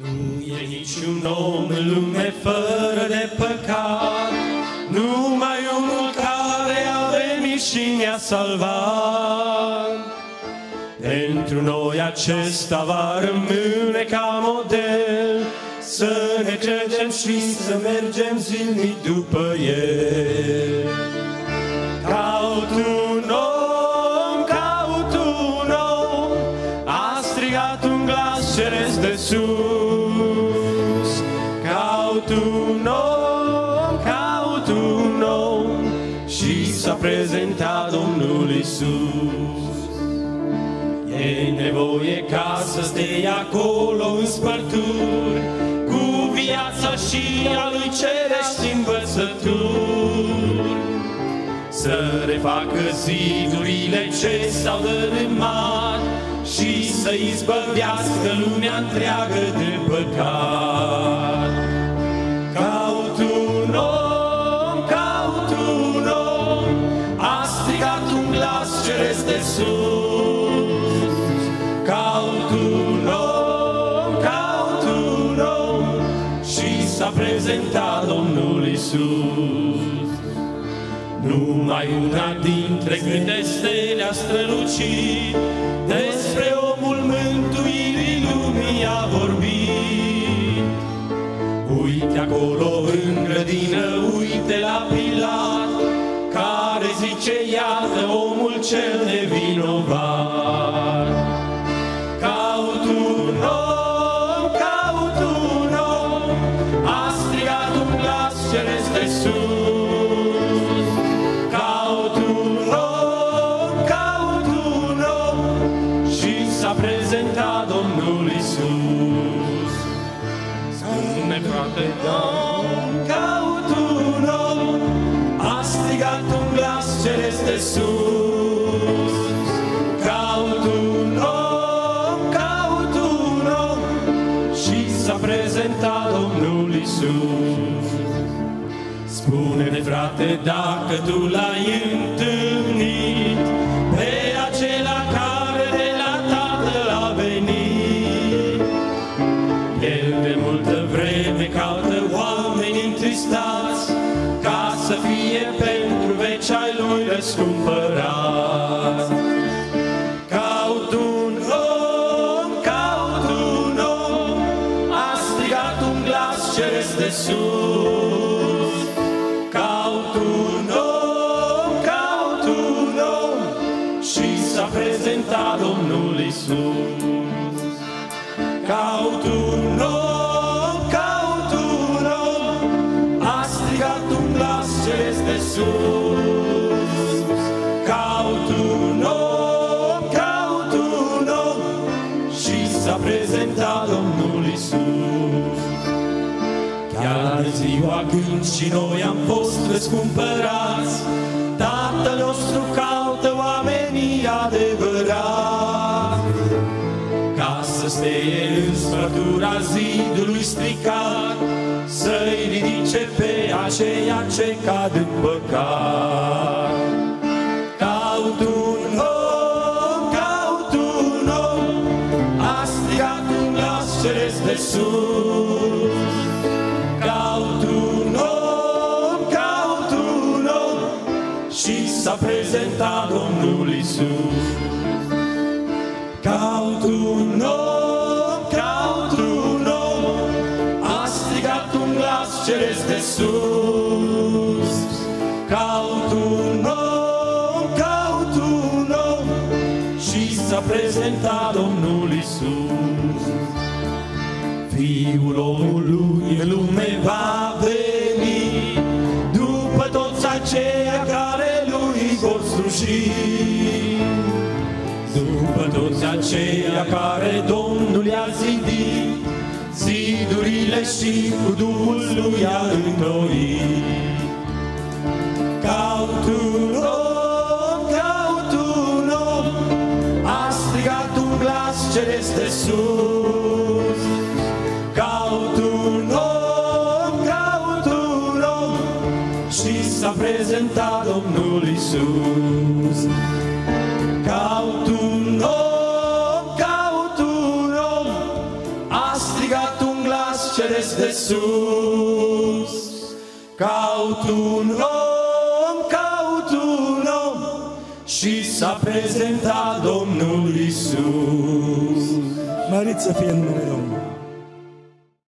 Nu e niciun om în lume fără de păcat, numai unul care a venit și ne-a salvat. Pentru noi acesta va rămâne ca model, să ne credem și să mergem zilnic după El. Caut un om, a strigat un glas ceresc de sus. Caut un om, și s-a prezentat Domnul Iisus. E nevoie ca să stea acolo în spărturi, cu viața și a lui cerești învățături, să refacă zidurile ce s-au dărâmat și să izbăvească lumea întreagă de păcat. Caut un om, a strigat un glas ceresc de sus. Caut un om, și s-a prezentat Domnul Iisus. Numai una dintre câte stele a strălucit, despre omul mântuirii lumii a vorbit. Uite acolo în grădină, uite la Pilat, care zice, iată omul cel nevinovat. Caut un om, a strigat un glas ceresc de sus. Caut un om, și s-a prezentat Domnul Iisus. Spune, frate, caut un om, a strigat un glas ceresc de sus. Caut un om, și s-a prezentat Domnul Iisus. Spune-ne, frate, dacă tu l-ai întâlnit pe acela care de la Tatăl a venit. El de multă vreme caută oameni întristați, ca să fie pentru veci ai lui răscumpărați. Caut un om, a strigat un glas ceresc de sus. Caut un om, și s-a prezentat Domnul Iisus. Caut un om, a strigat un glas ceresc de sus. Caut un om, și s-a prezentat Domnul Iisus. Chiar în ziua când și noi am fost răscumpărați, Tatăl nostru caută oamenii adevărați, ca să steie în spărtura zidului stricat, să-i ridice pe aceia ce cad în păcat. Caut un om, a strigat un glas ceresc de sus. Caut un om, și s-a prezentat Domnul Iisus. Caut un om, a strigat un glas ceresc de sus. Caut un om, și s-a prezentat Domnul Iisus. Fiul omului în lume va veni, după toți aceia care lui vor sluji. După toți aceia care Domnul i-a zidit, zidurile și cu Duhul lui a înnoit. Caut un om, a strigat un glas ceresc de sus. Caut un om, și s-a prezentat Domnul Iisus. Caut un om, a strigat un ceresc de sus. Caut un om și s-a prezentat Domnul Iisus. Mărit să fie numele Domnului.